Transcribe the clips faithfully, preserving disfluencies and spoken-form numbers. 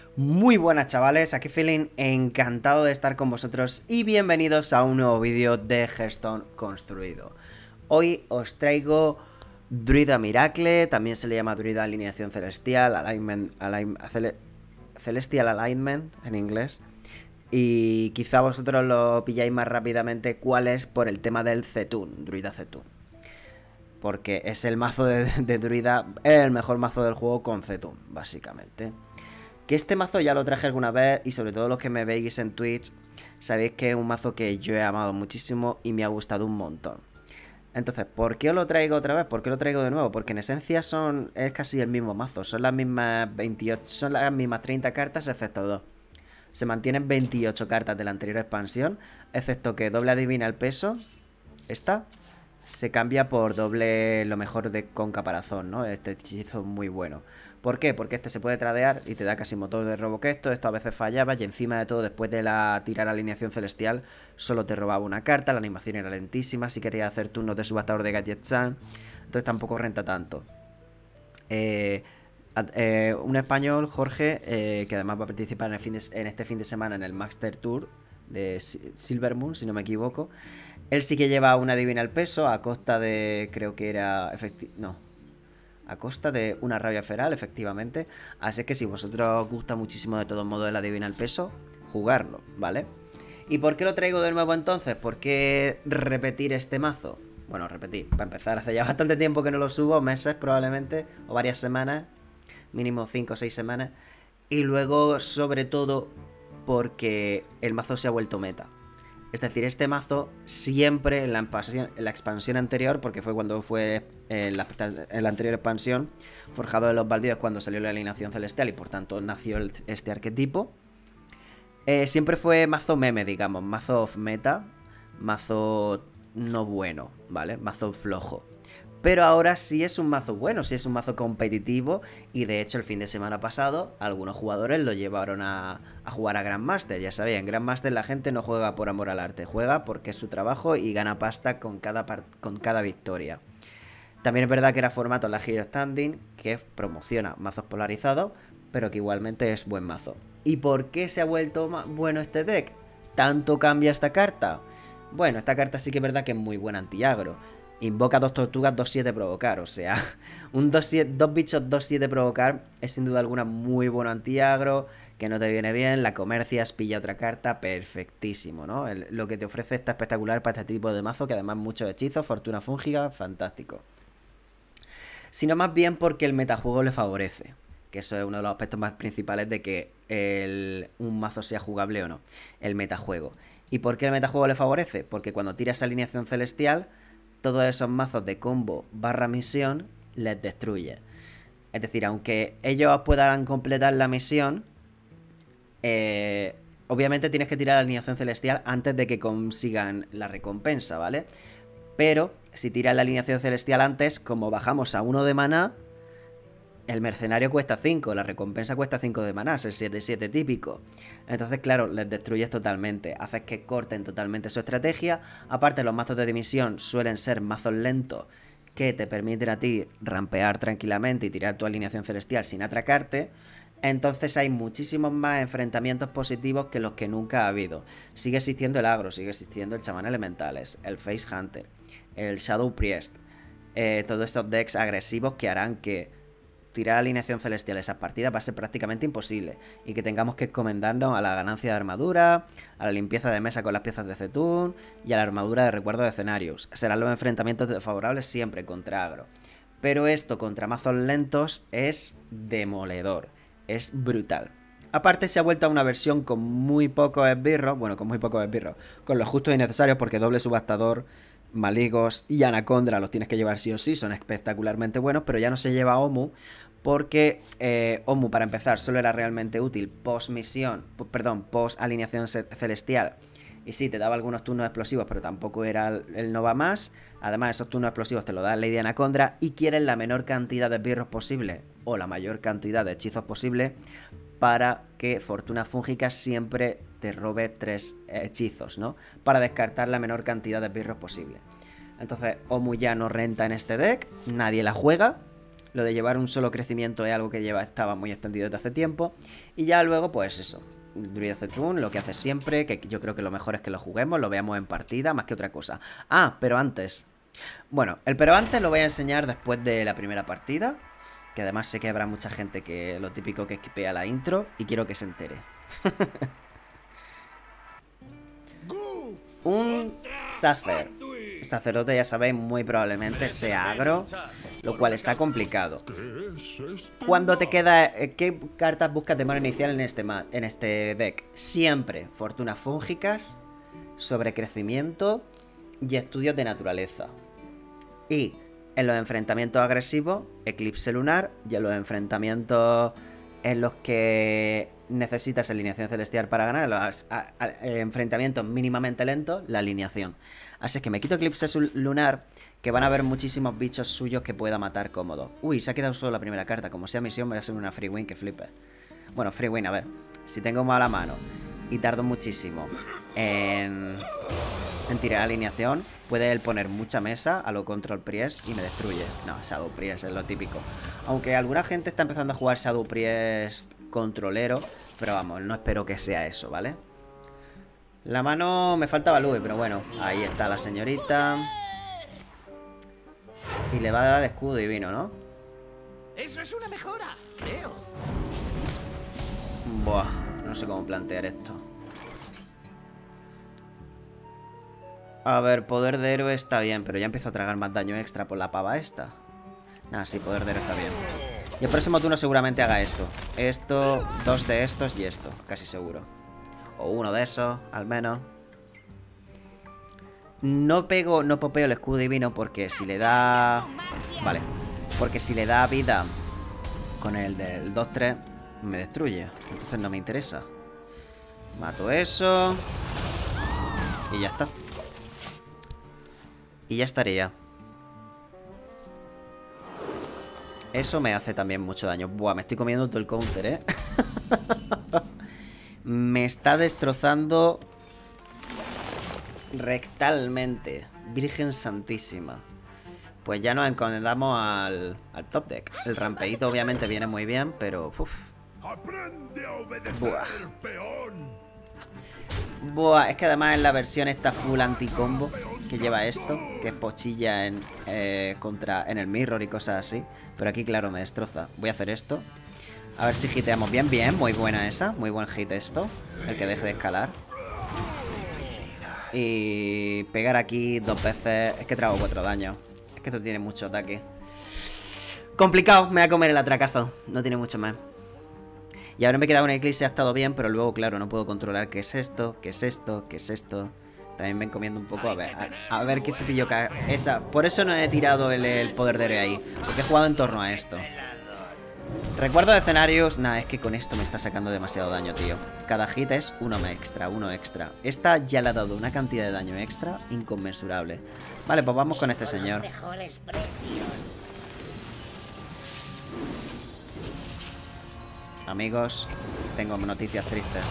Muy buenas chavales, aquí Feeling, encantado de estar con vosotros y bienvenidos a un nuevo vídeo de Hearthstone construido. Hoy os traigo Druida Miracle, también se le llama Druida Alineación Celestial, Alignment, align, cele, Celestial Alignment en inglés. Y quizá vosotros lo pilláis más rápidamente cuál es por el tema del Zetun, Druida Zetun. Porque es el mazo de, de Druida, es el mejor mazo del juego con Zetun, básicamente. Que este mazo ya lo traje alguna vez y sobre todo los que me veis en Twitch sabéis que es un mazo que yo he amado muchísimo y me ha gustado un montón. Entonces, ¿por qué os lo traigo otra vez? ¿Por qué lo traigo de nuevo? Porque en esencia son es casi el mismo mazo, son las mismas veintiocho, son las mismas treinta cartas excepto dos. Se mantienen veintiocho cartas de la anterior expansión, excepto que doble adivina el peso, esta se cambia por doble lo mejor de con caparazón, ¿no? Este hechizo es muy bueno. ¿Por qué? Porque este se puede tradear y te da casi motor de robo que esto. Esto a veces fallaba y encima de todo, después de la tirar alineación celestial, solo te robaba una carta. La animación era lentísima. Si querías hacer turnos de subastador de Gadget-san, entonces tampoco renta tanto. Eh, eh, un español, Jorge, eh, que además va a participar en, el fin de, en este fin de semana en el Master Tour de Silver Moon, si no me equivoco. Él sí que lleva una divina al peso a costa de, creo que era, no, a costa de una rabia feral, efectivamente. Así que si vosotros os gusta muchísimo de todos modos la divina al peso, jugarlo, ¿vale? ¿Y por qué lo traigo de nuevo entonces? ¿Por qué repetir este mazo? Bueno, repetir, para empezar, hace ya bastante tiempo que no lo subo, meses probablemente, o varias semanas, mínimo cinco o seis semanas. Y luego, sobre todo, porque el mazo se ha vuelto meta. Es decir, este mazo siempre en la, expansión, en la expansión anterior, porque fue cuando fue en la, en la anterior expansión, Forjado de los Baldíos, cuando salió la alineación celestial y por tanto nació el, este arquetipo, eh, siempre fue mazo meme, digamos, mazo off meta, mazo no bueno, ¿vale? Mazo flojo. Pero ahora sí es un mazo bueno, sí es un mazo competitivo y de hecho el fin de semana pasado algunos jugadores lo llevaron a, a jugar a Grandmaster. Ya sabéis, en Grandmaster la gente no juega por amor al arte, juega porque es su trabajo y gana pasta con cada, con cada victoria. También es verdad que era formato en la Hero Standing, que promociona mazos polarizados, pero que igualmente es buen mazo. ¿Y por qué se ha vuelto bueno este deck? ¿Tanto cambia esta carta? Bueno, esta carta sí que es verdad que es muy buena anti-agro. Invoca dos tortugas, dos siete provocar, o sea, un dos, siete, dos bichos dos siete provocar es sin duda alguna muy bueno anti-agro, que no te viene bien, la comercias, pilla otra carta, perfectísimo, ¿no? El, lo que te ofrece está espectacular para este tipo de mazo, que además muchos hechizos, fortuna fúngiga, fantástico. Sino más bien porque el metajuego le favorece, que eso es uno de los aspectos más principales de que el, un mazo sea jugable o no, el metajuego. ¿Y por qué el metajuego le favorece? Porque cuando tiras alineación celestial, todos esos mazos de combo barra misión les destruye. Es decir, aunque ellos puedan completar la misión, eh, obviamente tienes que tirar la alineación celestial antes de que consigan la recompensa, ¿vale? Pero si tiras la alineación celestial antes, como bajamos a uno de maná, el mercenario cuesta cinco, la recompensa cuesta cinco de maná, es el siete siete típico. Entonces, claro, les destruyes totalmente, haces que corten totalmente su estrategia. Aparte, los mazos de dimisión suelen ser mazos lentos que te permiten a ti rampear tranquilamente y tirar tu alineación celestial sin atracarte. Entonces hay muchísimos más enfrentamientos positivos que los que nunca ha habido. Sigue existiendo el agro, sigue existiendo el chamán elementales, el face hunter, el shadow priest, eh, todos estos decks agresivos que harán que tirar alineación celestial esas partidas va a ser prácticamente imposible y que tengamos que encomendarnos a la ganancia de armadura, a la limpieza de mesa con las piezas de Zetun y a la armadura de recuerdo de escenarios. Serán los enfrentamientos favorables siempre contra agro, pero esto contra mazos lentos es demoledor, es brutal. Aparte se ha vuelto a una versión con muy pocos esbirros, bueno, con muy pocos esbirros, con los justos y necesarios, porque doble subastador, Maligos y Anacondra los tienes que llevar sí o sí, son espectacularmente buenos, pero ya no se lleva Omu porque eh, Omu, para empezar, solo era realmente útil post misión, perdón, post alineación celestial. Y sí, te daba algunos turnos explosivos, pero tampoco era el no va más. Además, esos turnos explosivos te lo da Lady Anacondra y quieren la menor cantidad de esbirros posible o la mayor cantidad de hechizos posible para que Fortuna Fúngica siempre te robe tres hechizos, ¿no? Para descartar la menor cantidad de esbirros posible. Entonces, Omu ya no renta en este deck, nadie la juega. Lo de llevar un solo crecimiento es algo que lleva, estaba muy extendido desde hace tiempo. Y ya luego, pues eso. Druida Zetun, lo que hace siempre, que yo creo que lo mejor es que lo juguemos, lo veamos en partida, más que otra cosa. Ah, pero antes. Bueno, el pero antes lo voy a enseñar después de la primera partida. Que además sé que habrá mucha gente que lo típico que esquipea la intro y quiero que se entere. Un sacer. Sacerdote, ya sabéis, muy probablemente sea agro, lo cual está complicado. Cuando te queda... ¿Qué cartas buscas de mano inicial en este, en este deck? Siempre fortunas fúngicas, sobrecrecimiento y estudios de naturaleza. Y en los enfrentamientos agresivos, eclipse lunar, y en los enfrentamientos en los que necesitas alineación celestial para ganar, en los a, a, enfrentamientos mínimamente lentos, la alineación. Así es que me quito eclipse lunar, que van a haber muchísimos bichos suyos que pueda matar cómodo. Uy, se ha quedado solo la primera carta. Como sea misión, me va a ser una free win que flipe. Bueno, free win, a ver. Si tengo mala mano y tardo muchísimo en, en tirar alineación, puede él poner mucha mesa a lo Control Priest y me destruye. No, Shadow Priest es lo típico. Aunque alguna gente está empezando a jugar Shadow Priest controlero, pero vamos, no espero que sea eso, ¿vale? La mano me falta Balue, pero bueno, ahí está la señorita. Y le va a dar escudo divino, ¿no? Eso es una mejora, creo. Buah, no sé cómo plantear esto. A ver, poder de héroe está bien, pero ya empiezo a tragar más daño extra por la pava esta. Nah, sí, poder de héroe está bien. Y el próximo turno seguramente haga esto. Esto, dos de estos y esto, casi seguro. O uno de esos, al menos. No pego, no popeo el escudo divino porque si le da... Vale. Porque si le da vida con el del dos tres, me destruye. Entonces no me interesa. Mato eso. Y ya está. Y ya estaría. Eso me hace también mucho daño. Buah, me estoy comiendo todo el counter, ¿eh? Me está destrozando rectalmente. Virgen santísima. Pues ya nos encomendamos al, al top deck. El rampeito obviamente viene muy bien, pero... Uf. Buah. Buah, es que además es la versión esta full anti-combo que lleva esto, que es pochilla en, eh, contra, en el mirror y cosas así. Pero aquí, claro, me destroza. Voy a hacer esto. A ver si hiteamos bien, bien, muy buena esa. Muy buen hit esto, el que deje de escalar. Y pegar aquí dos veces. Es que trago cuatro daños. Es que esto tiene mucho ataque. Complicado, me voy a comer el atracazo. No tiene mucho más. Y ahora me queda una eclipse, ha estado bien, pero luego, claro, no puedo controlar qué es esto, qué es esto, qué es esto. También ven comiendo un poco, a ver, a, a ver qué se pilló esa. Por eso no he tirado el, el poder de héroe ahí, porque he jugado en torno a esto. Recuerdo de escenarios, nada, es que con esto me está sacando demasiado daño, tío. Cada hit es uno extra, uno extra. Esta ya le ha dado una cantidad de daño extra inconmensurable. Vale, pues vamos con este señor. Amigos, tengo noticias tristes.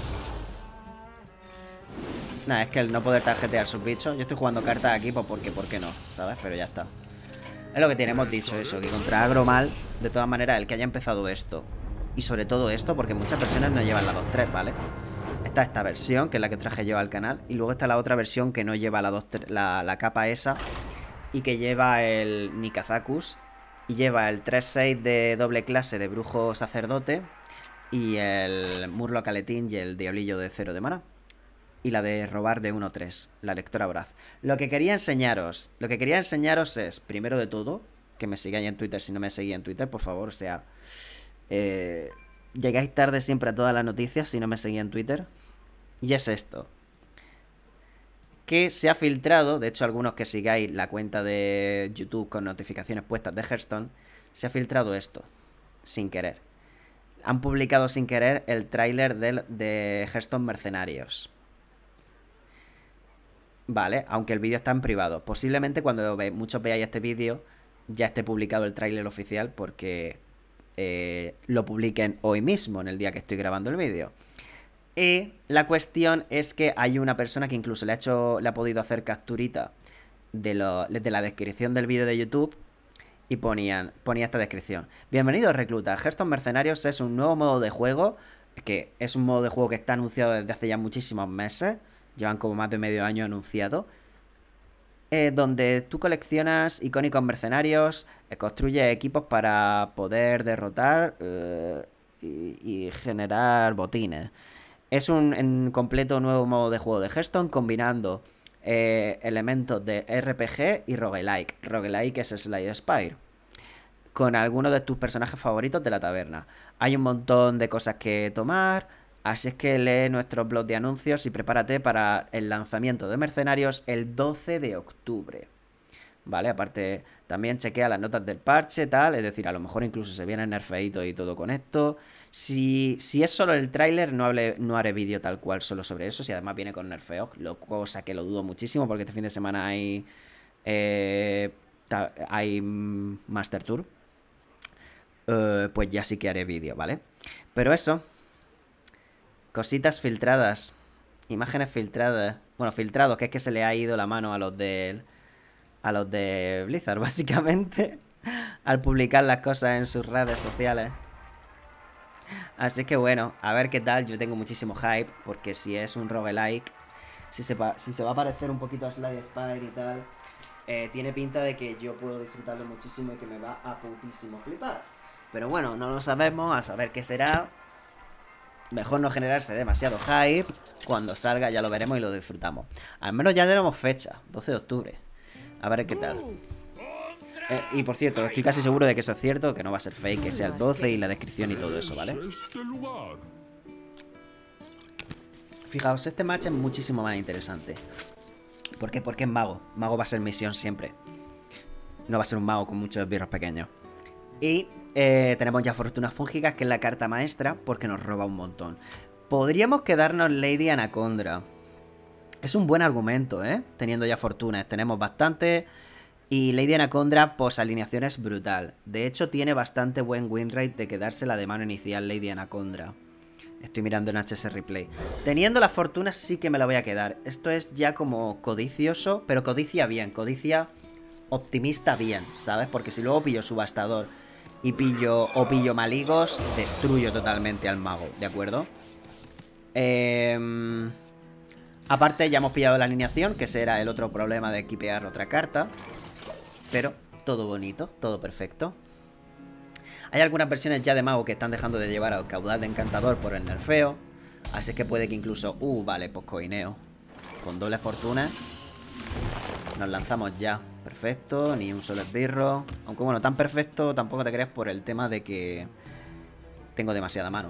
Nah, es que el no poder tarjetear sus bichos. Yo estoy jugando cartas aquí, pues porque, ¿por qué no? ¿Sabes? Pero ya está. Es lo que tiene, hemos dicho eso, que contra agro mal, de todas maneras, el que haya empezado esto. Y sobre todo esto, porque muchas personas no llevan la dos tres, ¿vale? Está esta versión, que es la que traje yo al canal. Y luego está la otra versión que no lleva la, dos tres, la, la capa esa. Y que lleva el Nikazakus. Y lleva el tres seis de doble clase de brujo sacerdote. Y el Murloc Aletín y el Diablillo de cero de mana. Y la de robar de uno tres, la lectora voraz. Lo que quería enseñaros, lo que quería enseñaros es, primero de todo, que me sigáis en Twitter si no me seguís en Twitter, por favor, o sea... Eh, llegáis tarde siempre a todas las noticias si no me seguís en Twitter. Y es esto. Que se ha filtrado, de hecho algunos que sigáis la cuenta de YouTube con notificaciones puestas de Hearthstone, se ha filtrado esto, sin querer. Han publicado sin querer el tráiler de, de Hearthstone Mercenarios. Vale, aunque el vídeo está en privado. Posiblemente cuando ve, muchos veáis este vídeo ya esté publicado el tráiler oficial porque eh, lo publiquen hoy mismo, en el día que estoy grabando el vídeo. Y la cuestión es que hay una persona que incluso le ha hecho, le ha podido hacer capturita de, lo, de la descripción del vídeo de YouTube. Y ponían, ponía esta descripción. Bienvenidos, reclutas. Hearthstone Mercenarios es un nuevo modo de juego, que es un modo de juego que está anunciado desde hace ya muchísimos meses. Llevan como más de medio año anunciado. Eh, donde tú coleccionas icónicos mercenarios, eh, construyes equipos para poder derrotar eh, y, y generar botines. Es un en completo nuevo modo de juego de Hearthstone combinando eh, elementos de R P G y roguelike. Roguelike es Slay Spire. Con algunos de tus personajes favoritos de la taberna. Hay un montón de cosas que tomar, así es que lee nuestros blogs de anuncios y prepárate para el lanzamiento de Mercenarios el doce de octubre. Vale, aparte también chequea las notas del parche, tal, es decir, a lo mejor incluso se viene nerfeito y todo con esto. Si, si es solo el tráiler, no, hable, no haré vídeo tal cual solo sobre eso, si además viene con nerfeos, lo, cosa que lo dudo muchísimo porque este fin de semana hay, eh, hay Master Tour. Uh, pues ya sí que haré vídeo, ¿vale? Pero eso, cositas filtradas, imágenes filtradas, bueno, filtrados, que es que se le ha ido la mano a los de a los de Blizzard, básicamente, al publicar las cosas en sus redes sociales. Así que bueno, a ver qué tal. Yo tengo muchísimo hype, porque si es un roguelike, si se, si se va a parecer un poquito a Slay Spire y tal, eh, tiene pinta de que yo puedo disfrutarlo muchísimo y que me va a putísimo flipar. Pero bueno, no lo sabemos, a saber qué será. Mejor no generarse demasiado hype. Cuando salga ya lo veremos y lo disfrutamos. Al menos ya tenemos fecha, doce de octubre. A ver qué tal. Eh, y por cierto, estoy casi seguro de que eso es cierto, que no va a ser fake, que sea el doce y la descripción y todo eso, ¿vale? Fijaos, este match es muchísimo más interesante. ¿Por qué? Porque es mago. Mago va a ser misión siempre. No va a ser un mago con muchos esbirros pequeños. Y eh, tenemos ya Fortunas Fúngicas, que es la carta maestra, porque nos roba un montón. Podríamos quedarnos Lady Anacondra. Es un buen argumento, ¿eh? Teniendo ya fortunas. Tenemos bastante. Y Lady Anacondra, pues alineación es brutal. De hecho, tiene bastante buen win rate de quedársela de mano inicial Lady Anacondra. Estoy mirando en H S Replay. Teniendo las fortunas sí que me la voy a quedar. Esto es ya como codicioso, pero codicia bien. Codicia optimista bien, ¿sabes? Porque si luego pillo Subastador y pillo o pillo Maligos, destruyo totalmente al mago, ¿de acuerdo? Eh... Aparte ya hemos pillado la alineación, que será el otro problema de equipear otra carta. Pero todo bonito, todo perfecto. Hay algunas versiones ya de mago que están dejando de llevar al caudal de encantador por el nerfeo. Así que puede que incluso... Uh, vale, pues coineo. Con doble fortuna nos lanzamos ya. Perfecto, ni un solo esbirro. Aunque bueno, tan perfecto tampoco te creas por el tema de que tengo demasiada mano.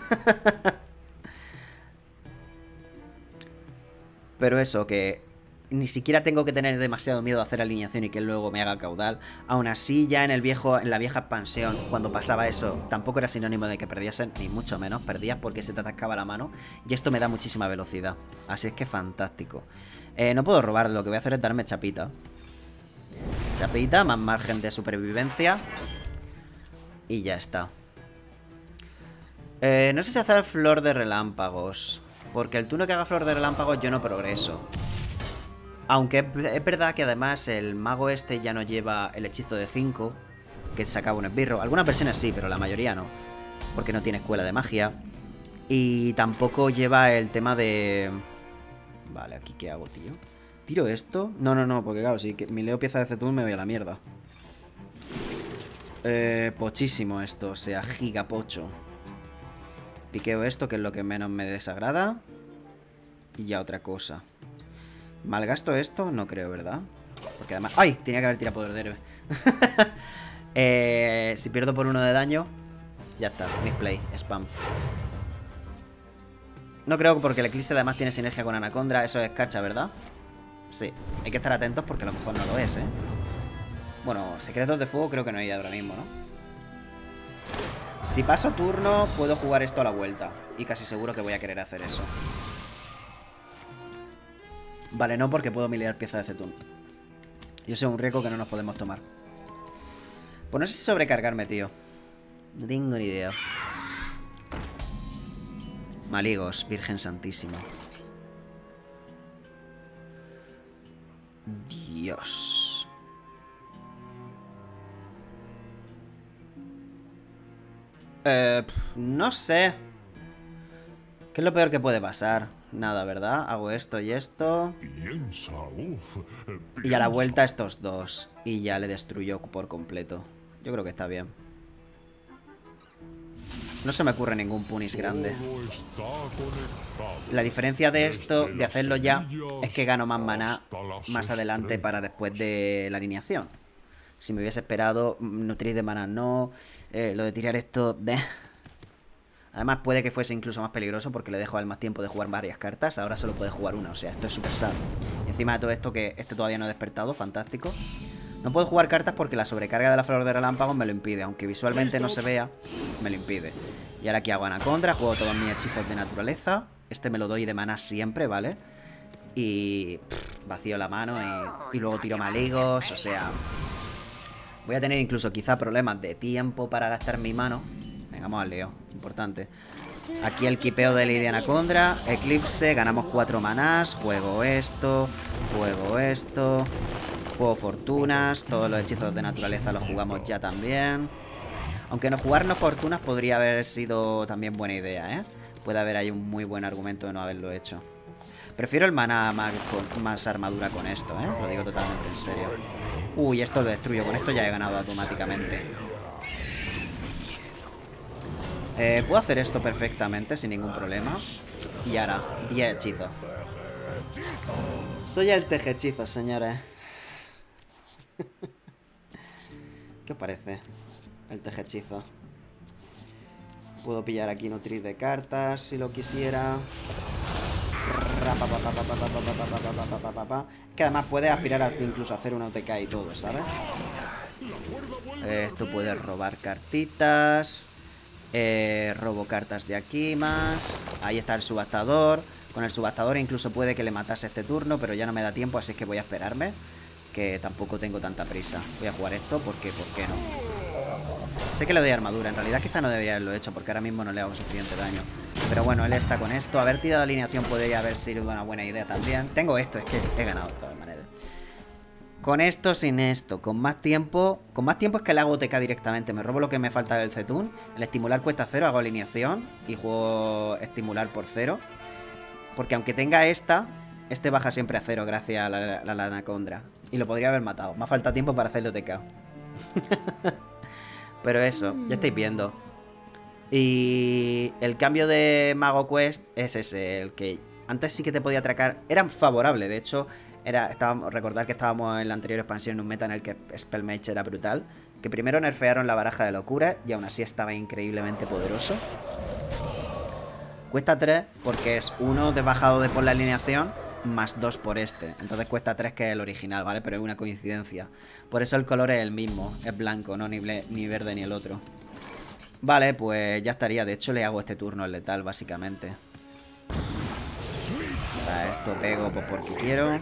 Pero eso, que ni siquiera tengo que tener demasiado miedo a hacer alineación y que él luego me haga caudal. Aún así, ya en el viejo, en la vieja expansión, cuando pasaba eso, tampoco era sinónimo de que perdiesen, ni mucho menos. Perdías porque se te atascaba la mano. Y esto me da muchísima velocidad. Así es que fantástico. Eh, no puedo robar, lo que voy a hacer es darme chapita. Chapita, más margen de supervivencia. Y ya está. Eh, no sé si hacer flor de relámpagos. Porque el turno que haga flor de relámpagos yo no progreso. Aunque es verdad que además el mago este ya no lleva el hechizo de cinco, que sacaba un esbirro. Algunas versiones sí, pero la mayoría no. Porque no tiene escuela de magia. Y tampoco lleva el tema de... Vale, ¿aquí qué hago, tío? ¿Tiro esto? No, no, no, porque claro, si mi leo pieza de Zetun me voy a la mierda. Eh, pochísimo esto, o sea, gigapocho. Piqueo esto, que es lo que menos me desagrada. Y ya otra cosa. ¿Malgasto esto? No creo, ¿verdad? Porque además... ¡Ay! Tenía que haber tirado poder de héroe. eh, si pierdo por uno de daño, ya está. Misplay, spam. No creo, porque el Eclipse además tiene sinergia con Anacondra. Eso es escarcha, ¿verdad? Sí. Hay que estar atentos porque a lo mejor no lo es, ¿eh? Bueno, secretos de fuego creo que no hay ahora mismo, ¿no? Si paso turno, puedo jugar esto a la vuelta. Y casi seguro que voy a querer hacer eso. Vale, no, porque puedo milear pieza de Zetun. Yo sé un riesgo que no nos podemos tomar. Pues no sé si sobrecargarme, tío. No tengo ni idea. Maligos, Virgen Santísima. Dios. Eh, no sé. ¿Qué es lo peor que puede pasar? Nada, ¿verdad? Hago esto y esto. Piensa, uf, eh, Y a la piensa. vuelta estos dos. Y ya le destruyó por completo. Yo creo que está bien. No se me ocurre ningún punis grande. Todo está conectado. La diferencia de esto, Desde de hacerlo ya, las semillas es que gano más maná hasta las más adelante estrellas. para después de la alineación. Si me hubiese esperado, mm, nutrir de maná no. Eh, lo de tirar esto... bleh. Además puede que fuese incluso más peligroso porque le dejo al más tiempo de jugar varias cartas. Ahora solo puede jugar una, o sea, esto es súper sad. Encima de todo esto que este todavía no ha despertado, fantástico. No puedo jugar cartas porque la sobrecarga de la flor de relámpago me lo impide. Aunque visualmente no se vea, me lo impide. Y ahora aquí hago Anacondra, juego todos mis hechizos de naturaleza. Este me lo doy de maná siempre, ¿vale? Y pff, vacío la mano y, y luego tiro maligos, o sea... Voy a tener incluso quizá problemas de tiempo para gastar mi mano. Venga, vamos al lío, importante. Aquí el kipeo de Lady Anacondra, Eclipse, ganamos cuatro manás, juego esto, juego esto, juego fortunas, todos los hechizos de naturaleza los jugamos ya también. Aunque no jugarnos fortunas podría haber sido también buena idea, ¿eh? Puede haber ahí un muy buen argumento de no haberlo hecho. Prefiero el maná más, con, más armadura con esto, ¿eh? Lo digo totalmente en serio. Uy, esto lo destruyo, con esto ya he ganado automáticamente. Eh, puedo hacer esto perfectamente, sin ningún problema. Y ahora, diez hechizos. Soy el tejehechizos, señores. ¿Qué os parece? El tejehechizo. Puedo pillar aquí nutrir de cartas si lo quisiera. Que además puede aspirar a incluso hacer una O T K y todo, ¿sabes? Esto puede robar cartitas. Eh, robo cartas de aquí más. Ahí está el subastador. Con el subastador incluso puede que le matase este turno, pero ya no me da tiempo, así que voy a esperarme. Que tampoco tengo tanta prisa. Voy a jugar esto porque, ¿por qué no? Sé que le doy armadura. En realidad quizá no debería haberlo hecho porque ahora mismo no le hago suficiente daño. Pero bueno, él está con esto. Haber tirado alineación podría haber sido una buena idea también. Tengo esto, es que he ganado de todas maneras. Con esto, sin esto, con más tiempo. Con más tiempo es que le hago O T K directamente. Me robo lo que me falta del Zetun. El estimular cuesta cero, hago alineación. Y juego estimular por cero. Porque aunque tenga esta, este baja siempre a cero gracias a la, la, la Anacondra. Y lo podría haber matado. Me falta tiempo para hacerle O T K. Pero eso, ya estáis viendo. Y el cambio de Mago Quest es ese, el que antes sí que te podía atracar. Era favorable, de hecho, era, estábamos, recordar que estábamos en la anterior expansión en un meta en el que Spellmage era brutal. Que primero nerfearon la baraja de locura y aún así estaba increíblemente poderoso. Cuesta tres porque es uno de bajado de por la alineación más dos por este. Entonces cuesta tres, que es el original, ¿vale? Pero es una coincidencia. Por eso el color es el mismo, es blanco, no ni, ni verde ni el otro. Vale, pues ya estaría. De hecho le hago este turno el letal, básicamente. Para esto pego pues porque quiero.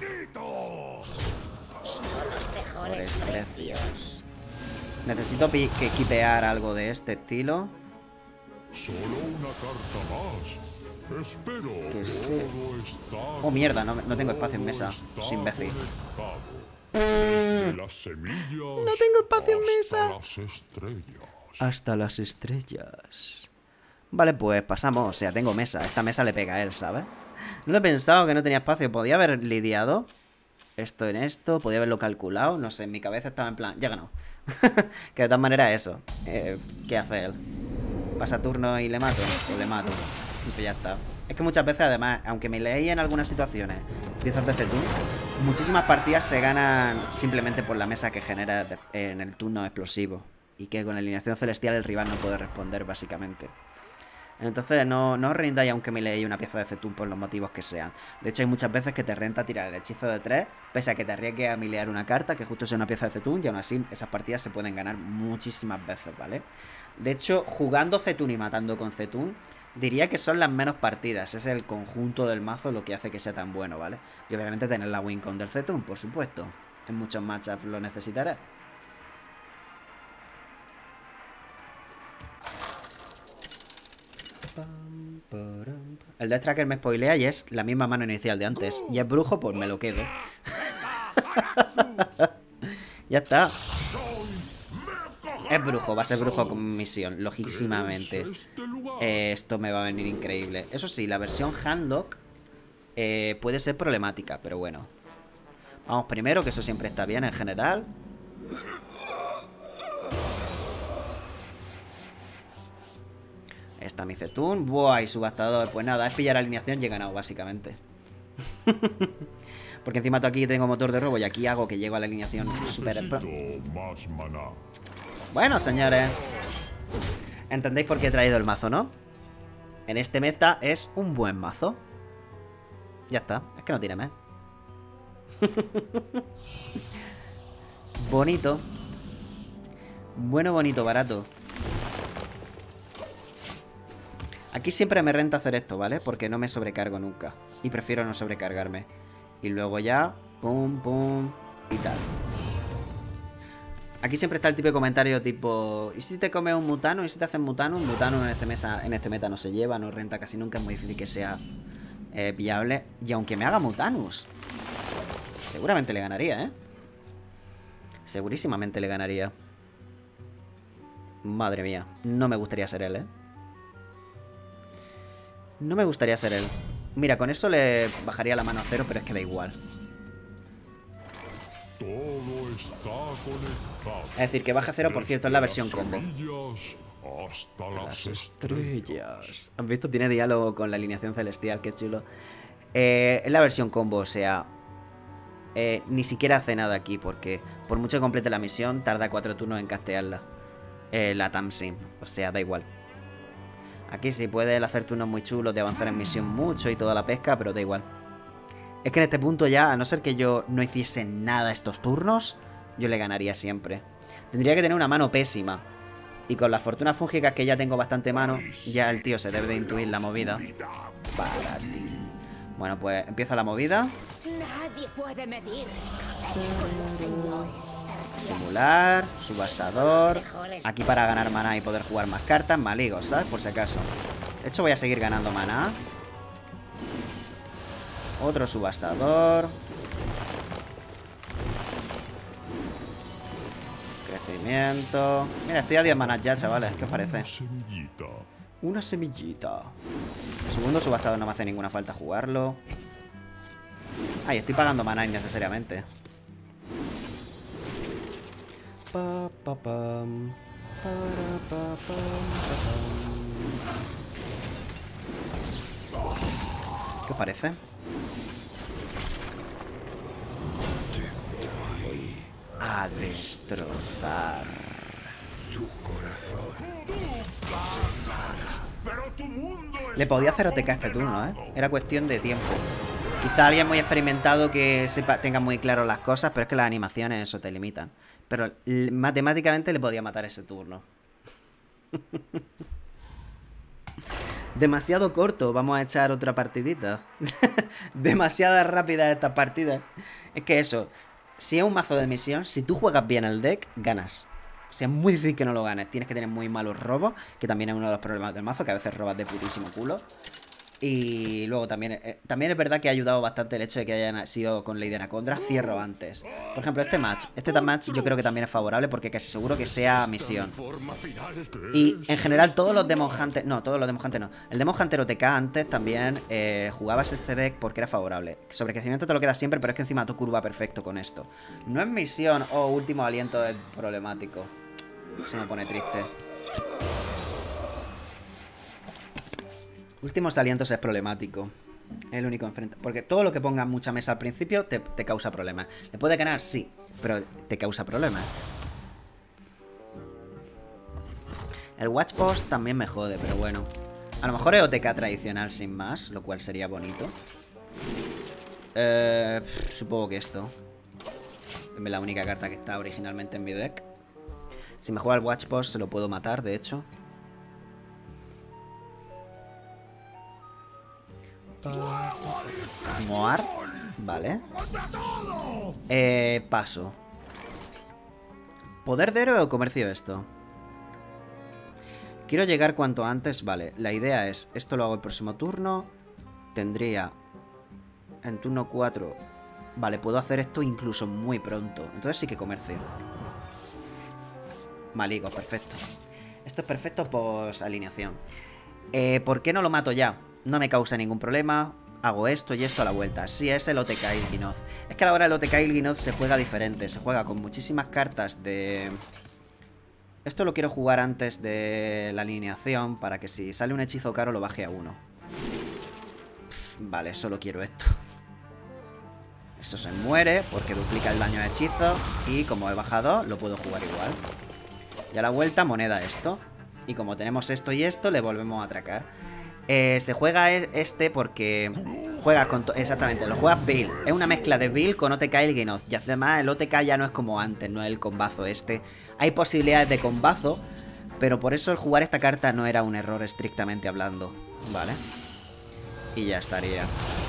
Mejores precios. Necesito que equipear algo de este estilo. Solo una carta más. Espero Que sí. todo está Oh, mierda, no, no tengo espacio en mesa. Soy imbécil. Desde las semillas No tengo espacio en mesa. hasta las estrellas. Hasta las estrellas. Vale, pues pasamos. O sea, tengo mesa. Esta mesa le pega a él, ¿sabes? No lo he pensado que no tenía espacio. Podía haber lidiado esto en esto. Podía haberlo calculado. No sé, en mi cabeza estaba en plan... Ya ganó. Que de todas maneras eso. Eh, ¿Qué hace él? ¿Pasa turno y le mato? O le mato. Y pues ya está. Es que muchas veces, además, aunque me leí en algunas situaciones piezas de Zetun, muchísimas partidas se ganan simplemente por la mesa que genera en el turno explosivo. Y que con la alineación celestial el rival no puede responder, básicamente. Entonces no, no os rindáis aunque me leéis una pieza de Zetun por los motivos que sean. De hecho hay muchas veces que te renta tirar el hechizo de tres, pese a que te arriesgues a milear una carta, que justo sea una pieza de Zetun, y aún así esas partidas se pueden ganar muchísimas veces, ¿vale? De hecho, jugando Zetun y matando con Zetun, diría que son las menos partidas. Es el conjunto del mazo lo que hace que sea tan bueno, ¿vale? Y obviamente tener la win con del Zetun, por supuesto. En muchos matchups lo necesitaré. El Death Tracker me spoilea y es la misma mano inicial de antes. Y es brujo, pues me lo quedo. Ya está. Es brujo, va a ser brujo con misión, logísimamente. ¿Qué es este lugar? Eh, esto me va a venir increíble. Eso sí, la versión handlock eh, puede ser problemática, pero bueno. Vamos primero, que eso siempre está bien en general. Ahí está mi Zetun. Buah, y subastador. Pues nada, es pillar alineación y he ganado, básicamente. Porque encima tú aquí tengo motor de robo y aquí hago que llego a la alineación super... Necesito más maná. Bueno, señores, entendéis por qué he traído el mazo, ¿no? En este meta es un buen mazo. Ya está, es que no tiene más. Bonito. Bueno, bonito, barato. Aquí siempre me renta hacer esto, ¿vale? Porque no me sobrecargo nunca. Y prefiero no sobrecargarme. Y luego ya, pum, pum, y tal. Aquí siempre está el tipo de comentario tipo... ¿Y si te comes un mutano? ¿Y si te hacen mutano? Un mutano en este, mesa, en este meta no se lleva, no renta casi nunca. Es muy difícil que sea eh, viable. Y aunque me haga mutanus, seguramente le ganaría, ¿eh? Segurísimamente le ganaría. Madre mía, no me gustaría ser él, ¿eh? No me gustaría ser él. Mira, con eso le bajaría la mano a cero, pero es que da igual. Todo está conectado. Es decir, que baja a cero, por cierto, es la versión combo. Semillas hasta las, Las estrellas. estrellas. ¿Han visto? Tiene diálogo con la alineación celestial, qué chulo. Eh, es la versión combo, o sea... Eh, ni siquiera hace nada aquí, porque por mucho que complete la misión, tarda cuatro turnos en castearla. Eh, la Tamsim, o sea, da igual. Aquí sí puede él hacer turnos muy chulos de avanzar en misión mucho y toda la pesca, pero da igual. Es que en este punto ya, a no ser que yo no hiciese nada estos turnos, yo le ganaría siempre. Tendría que tener una mano pésima. Y con las fortunas fúngicas que ya tengo bastante mano, ya el tío se debe de intuir la movida. Para ti. Bueno, pues empieza la movida. Nadie puede medir con los señores. Estimular, subastador. Aquí para ganar maná y poder jugar más cartas. Maligos, ¿sabes? Por si acaso. De hecho voy a seguir ganando maná. Otro subastador. Crecimiento. Mira, estoy a diez manas ya, chavales. ¿Qué os parece? Una semillita. Una semillita. El segundo subastador no me hace ninguna falta jugarlo. Ay, estoy pagando maná innecesariamente. Pa, pa, pam. Para, pa, pam, pa, pam. ¿Qué os parece? A destrozar. Pero tu mundo es Le podía hacer O T K este turno, ¿eh? Era cuestión de tiempo. Quizá alguien muy experimentado que sepa, tenga muy claro las cosas, pero es que las animaciones eso te limitan. Pero matemáticamente le podía matar ese turno. Demasiado corto, vamos a echar otra partidita. Demasiada rápida esta partida. Es que eso, si es un mazo de misión, si tú juegas bien el deck, ganas. O sea, es muy difícil que no lo ganes. Tienes que tener muy malos robos, que también es uno de los problemas del mazo, que a veces robas de putísimo culo. Y luego también, eh, también es verdad que ha ayudado bastante el hecho de que hayan sido con Ley de Anacondra cierro antes. Por ejemplo, este match. Este match yo creo que también es favorable porque casi seguro que sea misión. Y en general todos los Demon Hunter... No, todos los Demon Hunter no. El Demon Hunter O T K antes también eh, jugabas este deck porque era favorable. Sobrecrecimiento te lo queda siempre, pero es que encima tu curva perfecto con esto. No es misión o último aliento es problemático. Eso me pone triste. Últimos alientos es problemático. Es el único enfrente. Porque todo lo que ponga mucha mesa al principio te, te causa problemas. ¿Le puede ganar? Sí. Pero te causa problemas. El Watch Post también me jode, pero bueno. A lo mejor es O T K tradicional sin más, lo cual sería bonito. Eh, supongo que esto. Es la única carta que está originalmente en mi deck. Si me juega el Watch Post se lo puedo matar, de hecho. Moar, vale. Eh, paso. ¿Poder de héroe o comercio esto? Quiero llegar cuanto antes, vale. La idea es, esto lo hago el próximo turno. Tendría en turno cuatro. Vale, puedo hacer esto incluso muy pronto. Entonces sí que comercio. Maligo, perfecto. Esto es perfecto por alineación. Eh, ¿Por qué no lo mato ya? No me causa ningún problema. Hago esto y esto a la vuelta. Sí, es el O T K Il'gynoth. Es que a la hora del O T K Il'gynoth se juega diferente. Se juega con muchísimas cartas de... Esto lo quiero jugar antes de la alineación para que si sale un hechizo caro lo baje a uno. Vale, solo quiero esto. Eso se muere porque duplica el daño de hechizo. Y como he bajado, lo puedo jugar igual. Y a la vuelta, moneda esto. Y como tenemos esto y esto, le volvemos a atracar. Eh, se juega este porque juega con... Exactamente, lo juega Bill. Es una mezcla de Bill con O T K Il'gynoth. Y además el O T K ya no es como antes, no es el combazo este. Hay posibilidades de combazo, pero por eso el jugar esta carta no era un error estrictamente hablando. Vale. Y ya estaría.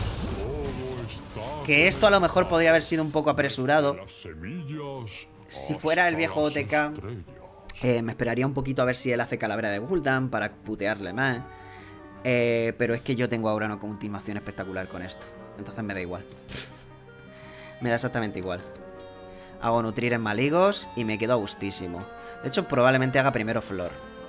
Que esto a lo mejor podría haber sido un poco apresurado. Si fuera el viejo O T K, eh, me esperaría un poquito a ver si él hace calavera de Gul'dan para putearle más. Eh, pero es que yo tengo ahora una continuación espectacular con esto. Entonces me da igual. Me da exactamente igual. Hago nutrir en Maligos y me quedo a gustísimo. De hecho, probablemente haga primero Flor.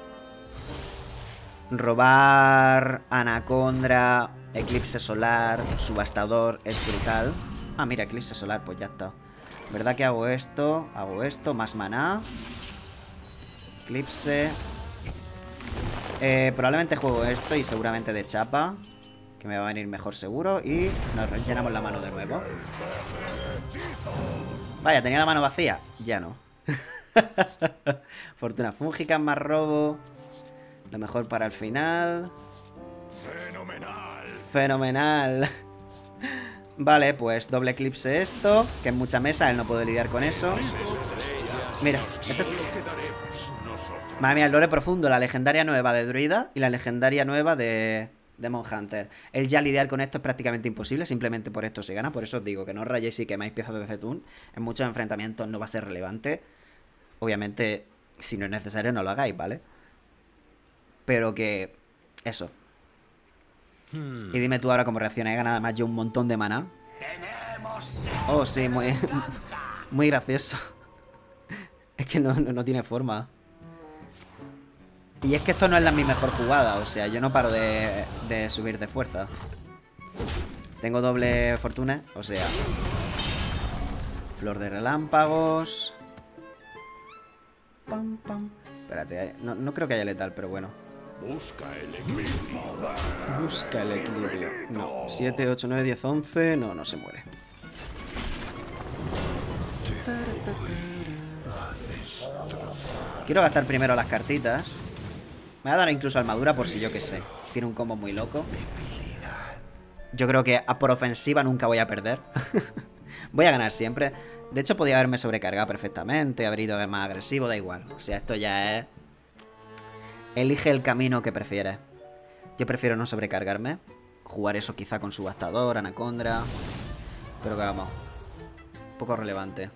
Robar Anacondra, Eclipse Solar, Subastador es brutal. Ah, mira, Eclipse Solar, pues ya está. ¿Verdad que hago esto? Hago esto, más maná. Eclipse. Eh, probablemente juego esto y seguramente de chapa, que me va a venir mejor seguro. Y nos rellenamos la mano de nuevo. Vaya, tenía la mano vacía. Ya no. Fortuna fúngica, más robo. Lo mejor para el final. Fenomenal. Fenomenal. Vale, pues doble eclipse esto, que es mucha mesa, él no puede lidiar con eso. Mira, ese es... Madre mía, el lore profundo, la legendaria nueva de Druida y la legendaria nueva de Demon Hunter. El ya lidiar con esto es prácticamente imposible, simplemente por esto se gana. Por eso os digo que no rayéis y quemáis piezas de Zetun. En muchos enfrentamientos no va a ser relevante. Obviamente, si no es necesario, no lo hagáis, ¿vale? Pero que... Eso. Hmm. Y dime tú ahora cómo reacciona. He ganado además yo un montón de maná. Oh, sí, muy... muy gracioso. Es que no, no, no tiene forma. Y es que esto no es la mi mejor jugada. O sea, yo no paro de, de subir de fuerza. Tengo doble fortuna. O sea, flor de relámpagos. Pam, pam. Espérate, no, no creo que haya letal, pero bueno. Busca el equilibrio. Busca el equilibrio. No, siete, ocho, nueve, diez, once. No, no se muere. Quiero gastar primero las cartitas. Me va a dar incluso armadura por si yo que sé. Tiene un combo muy loco. Yo creo que a por ofensiva nunca voy a perder. Voy a ganar siempre. De hecho podía haberme sobrecargado perfectamente, haber ido más agresivo, da igual. O sea, esto ya es... Elige el camino que prefieres. Yo prefiero no sobrecargarme. Jugar eso quizá con Subastador, Anacondra. Pero que vamos. Poco relevante.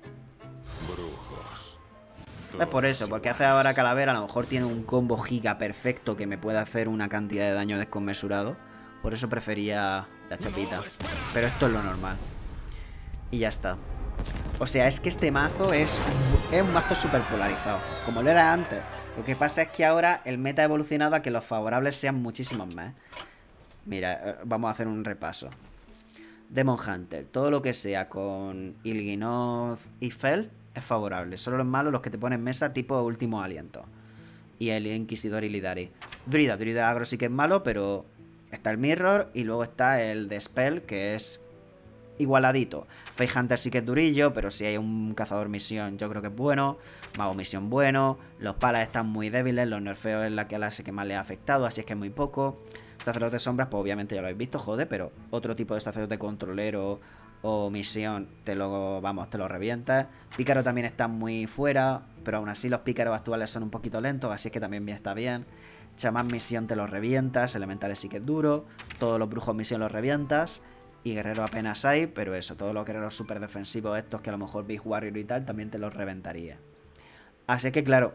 Es por eso, porque hace ahora Calavera, a lo mejor tiene un combo giga perfecto que me puede hacer una cantidad de daño desconmensurado. Por eso prefería la chapita. Pero esto es lo normal. Y ya está. O sea, es que este mazo es un, es un mazo súper polarizado, como lo era antes. Lo que pasa es que ahora el meta ha evolucionado a que los favorables sean muchísimos más. Mira, vamos a hacer un repaso. Demon Hunter, todo lo que sea con Il'gynoth y Fel es favorable. Solo los malos los que te ponen mesa tipo último aliento. Y el Inquisidor y Illidari. Druida, Druida agro sí que es malo, pero está el Mirror y luego está el de Spell, que es igualadito. Face Hunter sí que es durillo, pero si hay un cazador misión yo creo que es bueno. Mago misión bueno. Los palas están muy débiles, los nerfeos es la clase que más le ha afectado, así es que es muy poco. Sacerdote sombras, pues obviamente ya lo habéis visto, joder, pero otro tipo de sacerdote controlero o misión te lo, vamos, te lo revientas. Pícaro también está muy fuera, pero aún así los pícaros actuales son un poquito lentos, así es que también está bien. Chamán misión te lo revientas, elementales sí que es duro, todos los brujos misión los revientas. Y guerrero apenas hay, pero eso, todos los guerreros súper defensivos estos que a lo mejor veis Warrior y tal, también te los reventaría. Así que claro,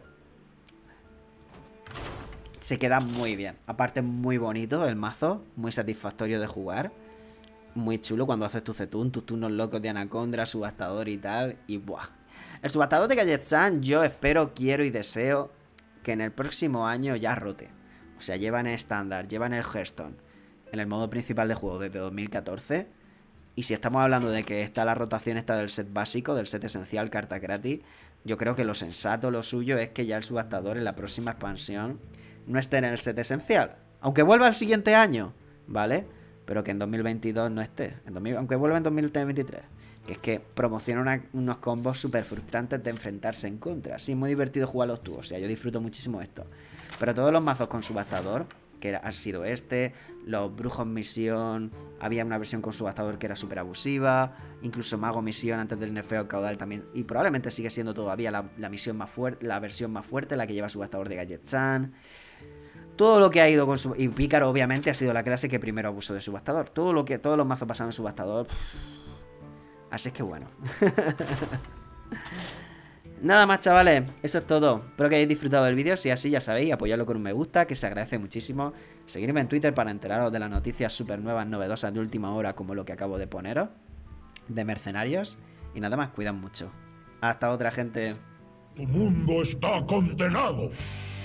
se queda muy bien. Aparte muy bonito el mazo, muy satisfactorio de jugar. Muy chulo cuando haces tu Zetun, tus turnos locos de Anacondra, Subastador y tal. Y buah, El subastador de Gadget-san, yo espero, quiero y deseo que en el próximo año ya rote. O sea, llevan el estándar, llevan el Hearthstone en el modo principal de juego desde dos mil catorce. Y si estamos hablando de que está la rotación esta del set básico, del set esencial, carta gratis, yo creo que lo sensato, lo suyo es que ya el subastador en la próxima expansión no esté en el set esencial. Aunque vuelva el siguiente año, ¿vale? Pero que en dos mil veintidós no esté. En dos mil, aunque vuelva en dos mil veintitrés. Que es que promociona una, unos combos súper frustrantes de enfrentarse en contra. Sí, muy divertido jugarlos tú. O sea, yo disfruto muchísimo esto. Pero todos los mazos con subastador, que era, han sido este, los brujos misión, había una versión con subastador que era súper abusiva, incluso mago misión antes del nerfeo caudal también, y probablemente sigue siendo todavía la, la misión más fuerte, la versión más fuerte, la que lleva subastador de Gadget-san. Todo lo que ha ido con su... Y Pícaro obviamente ha sido la clase que primero abusó de subastador. Todo lo que, todos los mazos pasaron en subastador. Así es que bueno. Nada más, chavales, eso es todo. Espero que hayáis disfrutado del vídeo. Si es así, ya sabéis, apoyadlo con un me gusta, que se agradece muchísimo. Seguidme en Twitter para enteraros de las noticias súper nuevas, novedosas de última hora, como lo que acabo de poneros, de Mercenarios. Y nada más, cuidad mucho. Hasta otra, gente. Tu mundo está condenado.